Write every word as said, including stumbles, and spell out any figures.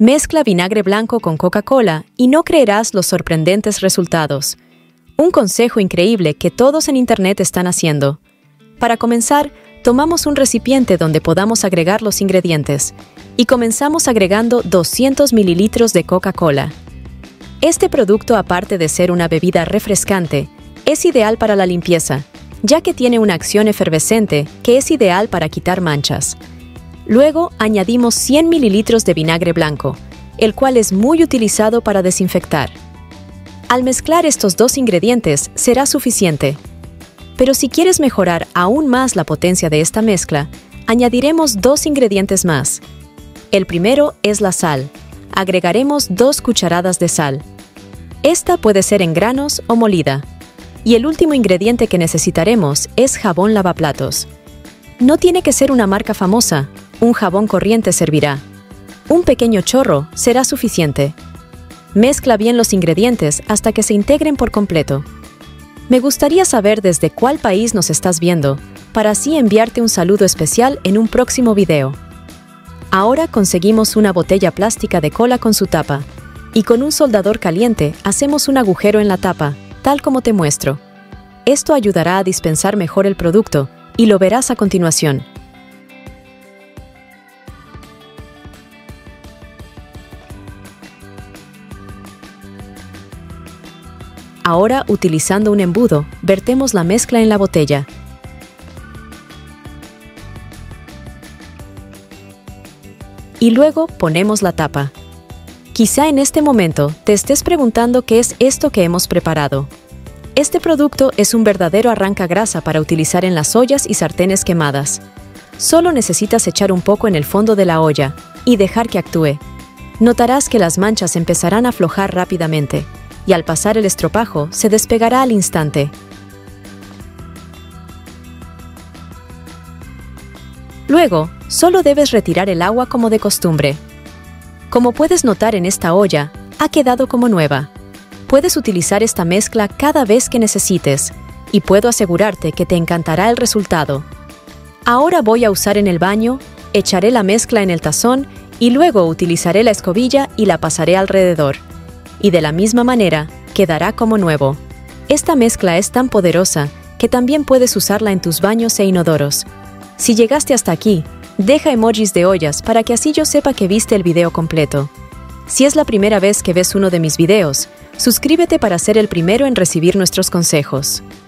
Mezcla vinagre blanco con Coca-Cola y no creerás los sorprendentes resultados. Un consejo increíble que todos en Internet están haciendo. Para comenzar, tomamos un recipiente donde podamos agregar los ingredientes y comenzamos agregando doscientos mililitros de Coca-Cola. Este producto, aparte de ser una bebida refrescante, es ideal para la limpieza, ya que tiene una acción efervescente que es ideal para quitar manchas. Luego añadimos cien mililitros de vinagre blanco, el cual es muy utilizado para desinfectar. Al mezclar estos dos ingredientes será suficiente. Pero si quieres mejorar aún más la potencia de esta mezcla, añadiremos dos ingredientes más. El primero es la sal. Agregaremos dos cucharadas de sal. Esta puede ser en granos o molida. Y el último ingrediente que necesitaremos es jabón lavaplatos. No tiene que ser una marca famosa, un jabón corriente servirá. Un pequeño chorro será suficiente. Mezcla bien los ingredientes hasta que se integren por completo. Me gustaría saber desde cuál país nos estás viendo, para así enviarte un saludo especial en un próximo video. Ahora conseguimos una botella plástica de cola con su tapa, y con un soldador caliente hacemos un agujero en la tapa, tal como te muestro. Esto ayudará a dispensar mejor el producto, y lo verás a continuación. Ahora, utilizando un embudo, vertemos la mezcla en la botella. Y luego ponemos la tapa. Quizá en este momento te estés preguntando qué es esto que hemos preparado. Este producto es un verdadero arrancagrasa para utilizar en las ollas y sartenes quemadas. Solo necesitas echar un poco en el fondo de la olla y dejar que actúe. Notarás que las manchas empezarán a aflojar rápidamente, y al pasar el estropajo se despegará al instante. Luego, solo debes retirar el agua como de costumbre. Como puedes notar en esta olla, ha quedado como nueva. Puedes utilizar esta mezcla cada vez que necesites, y puedo asegurarte que te encantará el resultado. Ahora voy a usar en el baño, echaré la mezcla en el tazón y luego utilizaré la escobilla y la pasaré alrededor. Y de la misma manera, quedará como nuevo. Esta mezcla es tan poderosa que también puedes usarla en tus baños e inodoros. Si llegaste hasta aquí, deja emojis de ollas para que así yo sepa que viste el video completo. Si es la primera vez que ves uno de mis videos, suscríbete para ser el primero en recibir nuestros consejos.